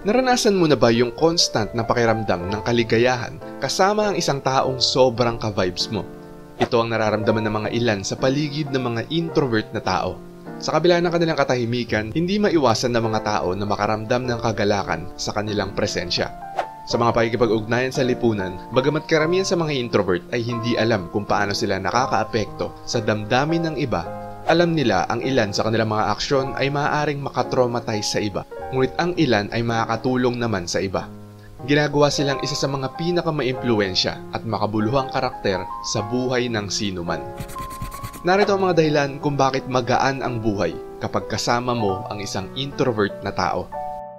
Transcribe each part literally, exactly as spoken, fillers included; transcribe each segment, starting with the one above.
Naranasan mo na ba yung constant na pakiramdam ng kaligayahan kasama ang isang taong sobrang ka-vibes mo? Ito ang nararamdaman ng mga ilan sa paligid ng mga introvert na tao. Sa kabila ng kanilang katahimikan, hindi maiwasan ng mga tao na makaramdam ng kagalakan sa kanilang presensya. Sa mga pakikipag-ugnayan sa lipunan, bagamat karamihan sa mga introvert ay hindi alam kung paano sila nakakaapekto sa damdamin ng iba, alam nila ang ilan sa kanilang mga aksyon ay maaaring makatraumatize sa iba, ngunit ang ilan ay makakatulong naman sa iba. Ginagawa silang isa sa mga pinakamaimpluwensya at makabuluhang karakter sa buhay ng sino man. Narito ang mga dahilan kung bakit magaan ang buhay kapag kasama mo ang isang introvert na tao.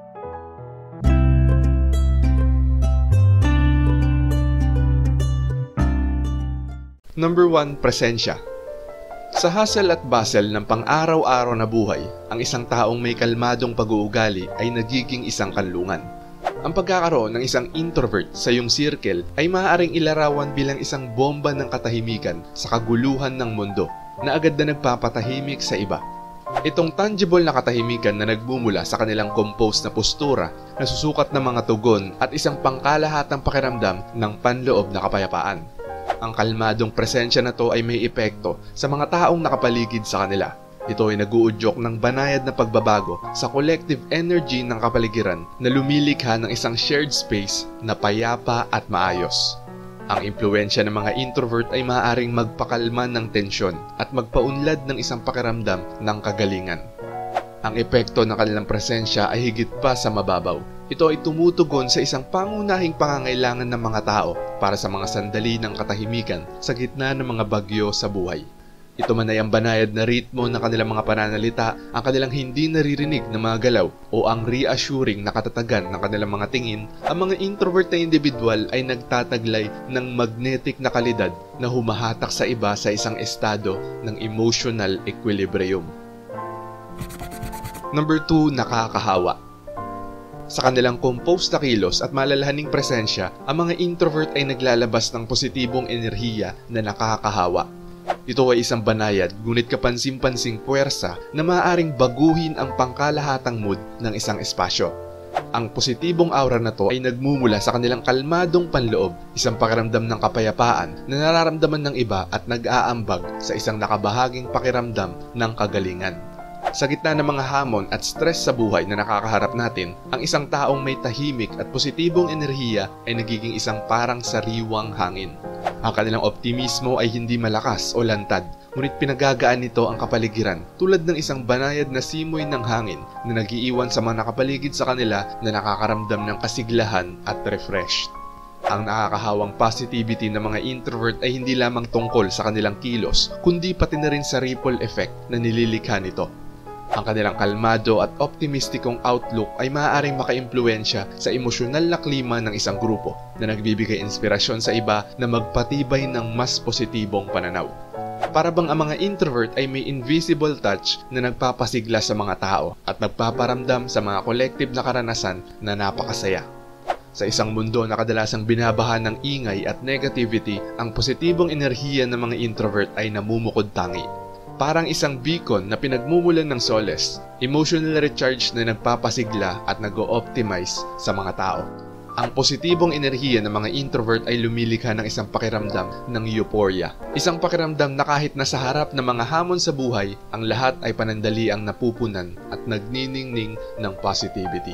Number one, presensya. Sa hustle at bustle ng pang-araw-araw na buhay, ang isang taong may kalmadong pag-uugali ay nagiging isang kanlungan. Ang pagkakaroon ng isang introvert sa iyong circle ay maaaring ilarawan bilang isang bomba ng katahimikan sa kaguluhan ng mundo na agad na nagpapatahimik sa iba. Itong tangible na katahimikan na nagmumula sa kanilang composed na postura, nasusukat ng mga tugon at isang pangkalahatang pakiramdam ng panloob na kapayapaan. Ang kalmadong presensya na to ay may epekto sa mga taong nakapaligid sa kanila. Ito ay nag-uudyok ng banayad na pagbabago sa collective energy ng kapaligiran na lumilikha ng isang shared space na payapa at maayos. Ang impluwensya ng mga introvert ay maaaring magpakalma ng tensyon at magpaunlad ng isang pakiramdam ng kagalingan. Ang epekto ng kanilang presensya ay higit pa sa mababaw. Ito ay tumutugon sa isang pangunahing pangangailangan ng mga tao para sa mga sandali ng katahimikan sa gitna ng mga bagyo sa buhay. Ito man ay ang banayad na ritmo ng kanilang mga pananalita, ang kanilang hindi naririnig na mga galaw o ang reassuring na katatagan ng kanilang mga tingin, ang mga introvert na individual ay nagtataglay ng magnetic na kalidad na humahatak sa iba sa isang estado ng emotional equilibrium. Number two, nakakahawa. Sa kanilang composed na kilos at malalahaning presensya, ang mga introvert ay naglalabas ng positibong enerhiya na nakakahawa. Ito ay isang banayad, ngunit kapansin-pansing puwersa na maaaring baguhin ang pangkalahatang mood ng isang espasyo. Ang positibong aura na to ay nagmumula sa kanilang kalmadong panloob, isang pakiramdam ng kapayapaan na nararamdaman ng iba at nag-aambag sa isang nakabahaging pakiramdam ng kagalingan. Sa gitna ng mga hamon at stress sa buhay na nakakaharap natin, ang isang taong may tahimik at positibong enerhiya ay nagiging isang parang sariwang hangin. Ang kanilang optimismo ay hindi malakas o lantad, ngunit pinagagaan nito ang kapaligiran tulad ng isang banayad na simoy ng hangin na nagiiwan sa mga nakapaligid sa kanila na nakakaramdam ng kasiglahan at refreshed. Ang nakakahawang positivity ng mga introvert ay hindi lamang tungkol sa kanilang kilos, kundi pati na rin sa ripple effect na nililikha nito. Ang kanilang kalmado at optimistikong outlook ay maaaring makaimpluwensya sa emosyonal na klima ng isang grupo na nagbibigay inspirasyon sa iba na magpatibay ng mas positibong pananaw. Para bang ang mga introvert ay may invisible touch na nagpapasigla sa mga tao at nagpaparamdam sa mga collective na karanasan na napakasaya. Sa isang mundo na kadalasang binabaha ng ingay at negativity, ang positibong enerhiya ng mga introvert ay namumukod tangi. Parang isang beacon na pinagmumulan ng solace, emotional recharge na nagpapasigla at nag-o-optimize sa mga tao. Ang positibong enerhiya ng mga introvert ay lumilikha ng isang pakiramdam ng euphoria. Isang pakiramdam na kahit nasa harap ng mga hamon sa buhay, ang lahat ay panandaliang napupunan at nagniningning ng positivity.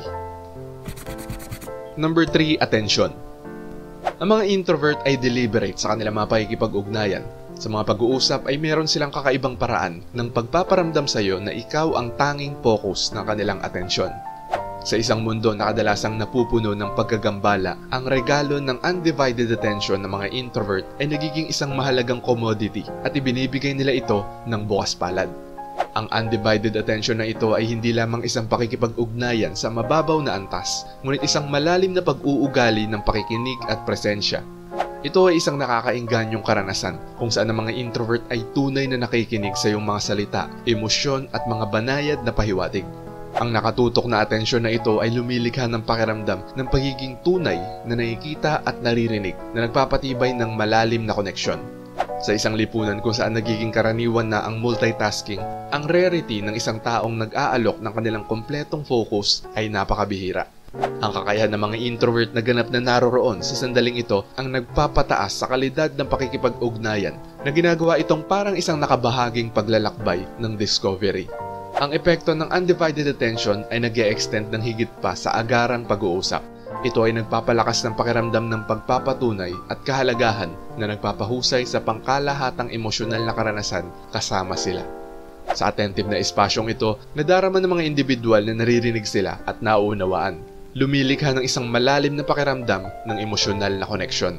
Number three, attention. Ang mga introvert ay deliberate sa kanilang mga pakikipag-ugnayan. Sa mga pag-uusap ay meron silang kakaibang paraan ng pagpaparamdam sa iyo na ikaw ang tanging focus ng kanilang atensyon. Sa isang mundo na kadalasang napupuno ng pagkagambala, ang regalo ng undivided attention ng mga introvert ay nagiging isang mahalagang commodity at ibinibigay nila ito ng bukas palad. Ang undivided attention na ito ay hindi lamang isang pakikipag-ugnayan sa mababaw na antas, ngunit isang malalim na pag-uugali ng pakikinig at presensya. Ito ay isang nakakaingganyong karanasan kung saan ang mga introvert ay tunay na nakikinig sa iyong mga salita, emosyon at mga banayad na pahiwatig. Ang nakatutok na atensyon na ito ay lumilikha ng pakiramdam ng pagiging tunay na nakikita at naririnig na nagpapatibay ng malalim na koneksyon. Sa isang lipunan kung saan nagiging karaniwan na ang multitasking, ang rarity ng isang taong nag-aalok ng kanilang kompletong focus ay napakabihira. Ang kakayahan ng mga introvert na ganap na naroroon sa sandaling ito ang nagpapataas sa kalidad ng pakikipag-ugnayan na ginagawa itong parang isang nakabahaging paglalakbay ng discovery. Ang epekto ng undivided attention ay nag-e-extend ng higit pa sa agarang pag-uusap. Ito ay nagpapalakas ng pakiramdam ng pagpapatunay at kahalagahan na nagpapahusay sa pangkalahatang emosyonal na karanasan kasama sila. Sa attentive na espasyong ito, nadarama ng mga individual na naririnig sila at nauunawaan. Lumilikha ng isang malalim na pakiramdam ng emosyonal na koneksyon.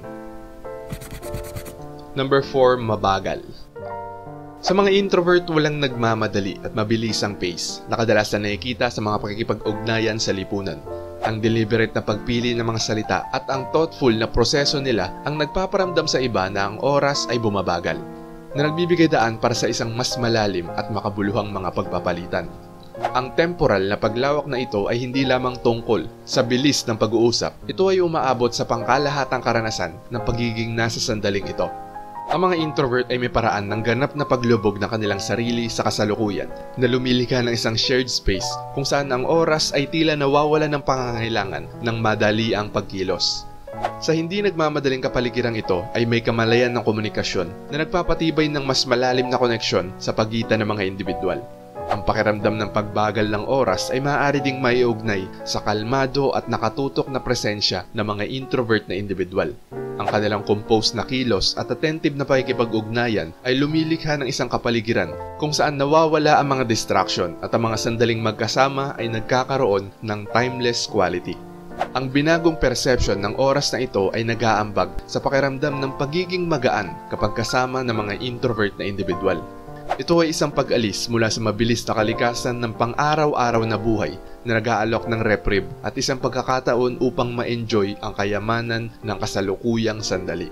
Number four, mabagal. Sa mga introvert, walang nagmamadali at mabilis ang pace na kadalasan nakikita sa mga pakikipag-ugnayan sa lipunan. Ang deliberate na pagpili ng mga salita at ang thoughtful na proseso nila ang nagpaparamdam sa iba na ang oras ay bumabagal, na nagbibigay daan para sa isang mas malalim at makabuluhang mga pagpapalitan. Ang temporal na paglawak na ito ay hindi lamang tungkol sa bilis ng pag-uusap, ito ay umaabot sa pangkalahatang karanasan ng pagiging nasa sandaling ito. Ang mga introvert ay may paraan ng ganap na paglubog ng kanilang sarili sa kasalukuyan na lumilikha ng isang shared space kung saan ang oras ay tila nawawala ng pangangailangan ng madali ang pagkilos. Sa hindi nagmamadaling kapaligirang ito ay may kamalayan ng komunikasyon na nagpapatibay ng mas malalim na koneksyon sa pagitan ng mga individual. Ang pakiramdam ng pagbagal ng oras ay maaari ding maiugnay sa kalmado at nakatutok na presensya ng mga introvert na individual. Ang kanilang composed na kilos at attentive na pakikipag-ugnayan ay lumilikha ng isang kapaligiran kung saan nawawala ang mga distraction at ang mga sandaling magkasama ay nagkakaroon ng timeless quality. Ang binagong perception ng oras na ito ay nag-aambag sa pakiramdam ng pagiging magaan kapag kasama ng mga introvert na individual. Ito ay isang pag-alis mula sa mabilis na kalikasan ng pang-araw-araw na buhay na nag-aalok ng reprieve at isang pagkakataon upang ma-enjoy ang kayamanan ng kasalukuyang sandali.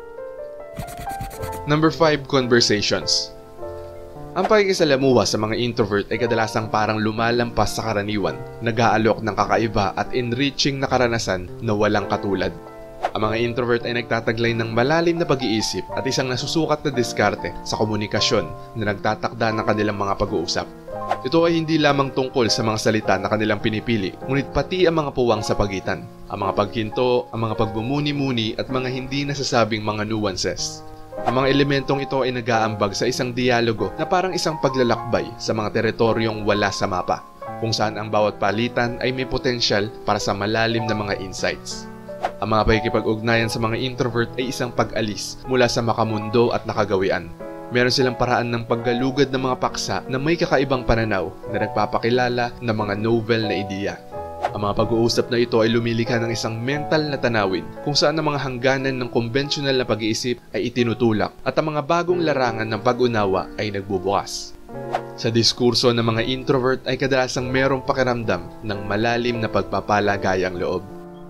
Number five, conversations. Ang pakikisalamuha sa mga introvert ay kadalasang parang lumalampas sa karaniwan, nag-aalok ng kakaiba at enriching na karanasan na walang katulad. Ang mga introvert ay nagtataglay ng malalim na pag-iisip at isang nasusukat na diskarte sa komunikasyon na nagtatakda ng kanilang mga pag-uusap. Ito ay hindi lamang tungkol sa mga salita na kanilang pinipili, ngunit pati ang mga puwang sa pagitan, ang mga paghinto, ang mga pagbumuni-muni at mga hindi nasasabing mga nuances. Ang mga elementong ito ay nag-aambag sa isang dialogo na parang isang paglalakbay sa mga teritoryong wala sa mapa, kung saan ang bawat palitan ay may potensyal para sa malalim na mga insights. Ang mga pakikipag-ugnayan sa mga introvert ay isang pag-alis mula sa makamundo at nakagawian. Meron silang paraan ng paggalugad ng mga paksa na may kakaibang pananaw na nagpapakilala ng mga novel na ideya. Ang mga pag-uusap na ito ay lumilikha ng isang mental na tanawin kung saan ang mga hangganan ng konbensyonal na pag-iisip ay itinutulak at ang mga bagong larangan ng pag-unawa ay nagbubukas. Sa diskurso ng mga introvert ay kadalasang merong pakiramdam ng malalim na pagpapalagayang loob.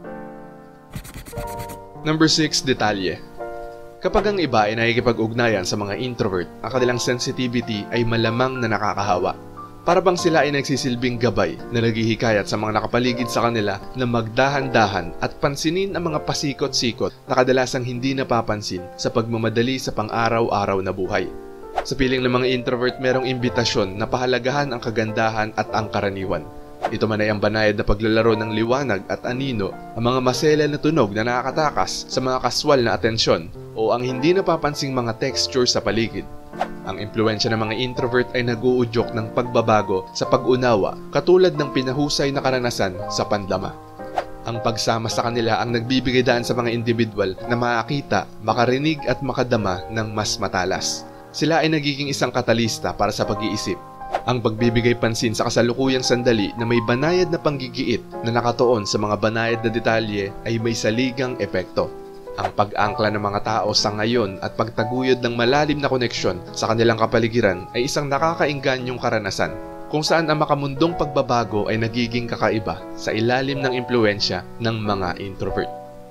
Number six, detalye. Kapag ang iba ay nakikipag-ugnayan sa mga introvert, ang kanilang sensitivity ay malamang na nakakahawa. Para bang sila ay nagsisilbing gabay na naghihikayat sa mga nakapaligid sa kanila na magdahan-dahan at pansinin ang mga pasikot-sikot na kadalasang hindi napapansin sa pagmamadali sa pang-araw-araw na buhay. Sa piling ng mga introvert, merong imbitasyon na pahalagahan ang kagandahan at ang karaniwan. Ito man ay ang banayad na paglalaro ng liwanag at anino, ang mga masela na tunog na nakakatakas sa mga kaswal na atensyon o ang hindi napapansing mga texture sa paligid. Ang impluensya ng mga introvert ay nag-uudyok ng pagbabago sa pag-unawa katulad ng pinahusay na karanasan sa pandama. Ang pagsama sa kanila ang nagbibigay daan sa mga individual na makakita, makarinig at makadama ng mas matalas. Sila ay nagiging isang katalista para sa pag-iisip. Ang pagbibigay pansin sa kasalukuyang sandali na may banayad na panggigiit na nakatuon sa mga banayad na detalye ay may saligang epekto. Ang pag-angkla ng mga tao sa ngayon at pagtaguyod ng malalim na koneksyon sa kanilang kapaligiran ay isang nakakaingganyong karanasan kung saan ang makamundong pagbabago ay nagiging kakaiba sa ilalim ng impluensya ng mga introvert.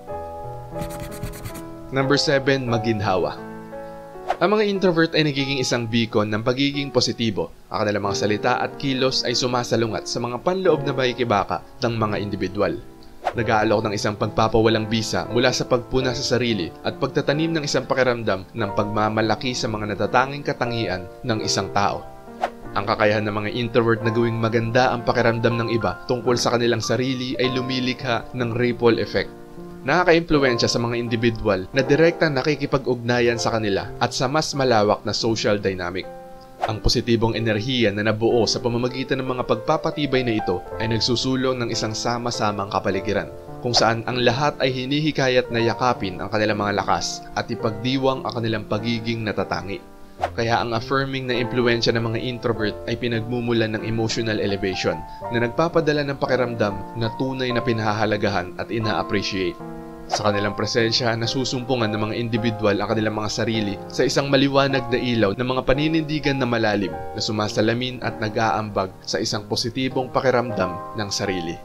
Number seven, maginhawa. Ang mga introvert ay nagiging isang beacon ng pagiging positibo. Ang kanilang mga salita at kilos ay sumasalungat sa mga panloob na bahikibaka ng mga individual. Nag-aalok ng isang pagpapawalang bisa mula sa pagpuna sa sarili at pagtatanim ng isang pakiramdam ng pagmamalaki sa mga natatanging katangian ng isang tao. Ang kakayahan ng mga introvert na gawing maganda ang pakiramdam ng iba tungkol sa kanilang sarili ay lumilikha ng ripple effect. Nakaka-impluwensya sa mga individual na direktang nakikipag-ugnayan sa kanila at sa mas malawak na social dynamic. Ang positibong enerhiya na nabuo sa pamamagitan ng mga pagpapatibay na ito ay nagsusulong ng isang sama-samang kapaligiran, kung saan ang lahat ay hinihikayat na yakapin ang kanilang mga lakas at ipagdiwang ang kanilang pagiging natatangi. Kaya ang affirming na impluwensya ng mga introvert ay pinagmumulan ng emotional elevation na nagpapadala ng pakiramdam na tunay na pinahahalagahan at ina-appreciate. Sa kanilang presensya, nasusumpungan ng mga individual ang kanilang mga sarili sa isang maliwanag na ilaw ng mga paninindigan na malalim na sumasalamin at nag-aambag sa isang positibong pakiramdam ng sarili.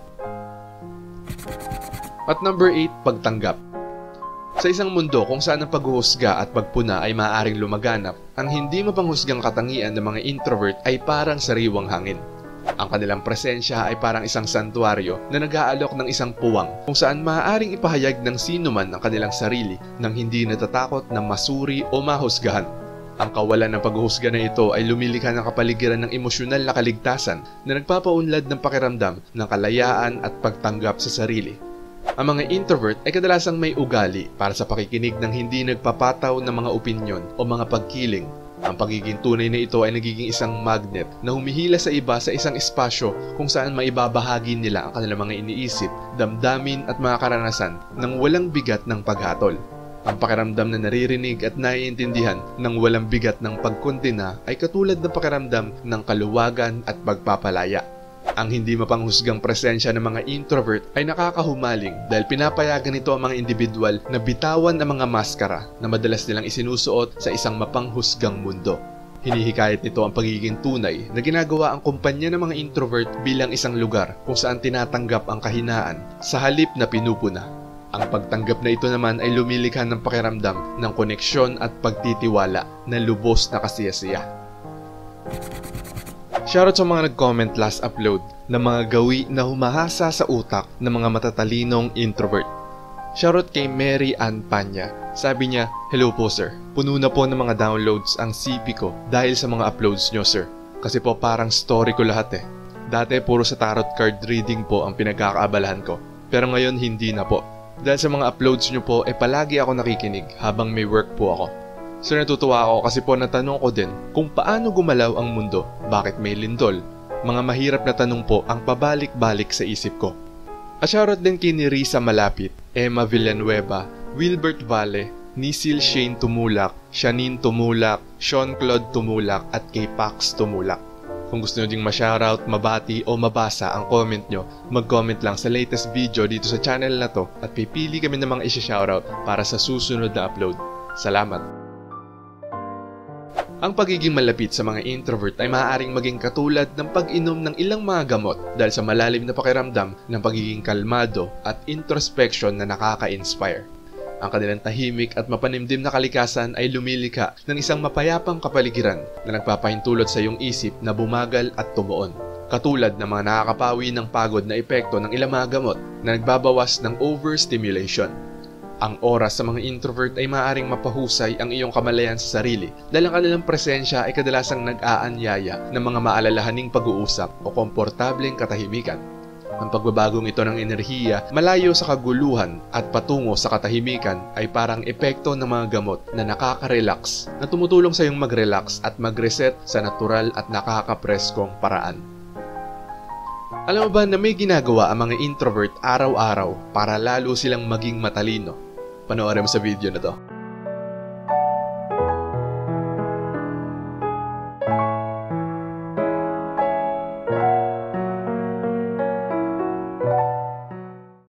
At number eight, pagtanggap. Sa isang mundo kung saan ang paghuhusga at pagpuna ay maaaring lumaganap, ang hindi mapanghusgang katangian ng mga introvert ay parang sariwang hangin. Ang kanilang presensya ay parang isang santuaryo na nag-aalok ng isang puwang kung saan maaaring ipahayag ng sino man ang kanilang sarili nang hindi natatakot na masuri o mahusgahan. Ang kawalan ng paghuhusga na ito ay lumilikha ng kapaligiran ng emosyonal na kaligtasan na nagpapaunlad ng pakiramdam ng kalayaan at pagtanggap sa sarili. Ang mga introvert ay kadalasang may ugali para sa pakikinig ng hindi nagpapataw ng mga opinyon o mga pagkiling. Ang pagiging tunay na ito ay nagiging isang magnet na humihila sa iba sa isang espasyo kung saan maibabahagi nila ang kanilang mga iniisip, damdamin at mga karanasan ng walang bigat ng paghatol. Ang pakiramdam na naririnig at naiintindihan ng walang bigat ng pagkondena ay katulad ng pakiramdam ng kaluwagan at pagpapalaya. Ang hindi mapanghusgang presensya ng mga introvert ay nakakahumaling dahil pinapayagan nito ang mga individual na bitawan ang mga maskara na madalas nilang isinusuot sa isang mapanghusgang mundo. Hinihikayat nito ang pagiging tunay na ginagawa ang kumpanya ng mga introvert bilang isang lugar kung saan tinatanggap ang kahinaan sa halip na pinupuna. Ang pagtanggap na ito naman ay lumilikha ng pakiramdam ng koneksyon at pagtitiwala na lubos na kasiyasiya. Shoutout sa mga nag-comment last upload ng mga gawi na humahasa sa utak ng mga matatalinong introvert. Shoutout kay Mary Ann Panya. Sabi niya, "Hello po sir, puno na po ng mga downloads ang C P ko dahil sa mga uploads nyo sir. Kasi po parang story ko lahat eh. Dati puro sa tarot card reading po ang pinagkakaabalahan ko. Pero ngayon hindi na po. Dahil sa mga uploads nyo po eh palagi ako nakikinig habang may work po ako. So natutuwa ako kasi po natanong ko din kung paano gumalaw ang mundo, bakit may lindol. Mga mahirap na tanong po ang pabalik-balik sa isip ko." At shoutout din kay ni Risa Malapit, Emma Villanueva, Wilbert Valle, Nisil Shane Tumulak, Shanine Tumulak, Sean Claude Tumulak at kay Pax Tumulak. Kung gusto nyo ding ma-shoutout, mabati o mabasa ang comment nyo, mag-comment lang sa latest video dito sa channel na to at pipili kami ng mga isi-shoutout para sa susunod na upload. Salamat! Ang pagiging malapit sa mga introvert ay maaaring maging katulad ng pag-inom ng ilang mga gamot dahil sa malalim na pakiramdam ng pagiging kalmado at introspection na nakaka-inspire. Ang kanilang tahimik at mapanimdim na kalikasan ay lumilikha ng isang mapayapang kapaligiran na nagpapahintulot sa iyong isip na bumagal at tumuon. Katulad ng mga nakakapawi ng pagod na epekto ng ilang mga gamot na nagbabawas ng overstimulation. Ang oras sa mga introvert ay maaaring mapahusay ang iyong kamalayan sa sarili dahil ang kanilang presensya ay kadalasang nag-aanyaya ng mga maalalahaning pag-uusap o komportableng katahimikan. Ang pagbabagong ito ng enerhiya malayo sa kaguluhan at patungo sa katahimikan ay parang epekto ng mga gamot na nakaka-relax na tumutulong sa iyong mag-relax at mag-reset sa natural at nakakapreskong paraan. Alam mo ba na may ginagawa ang mga introvert araw-araw para lalo silang maging matalino? Panoorin mo sa video na to.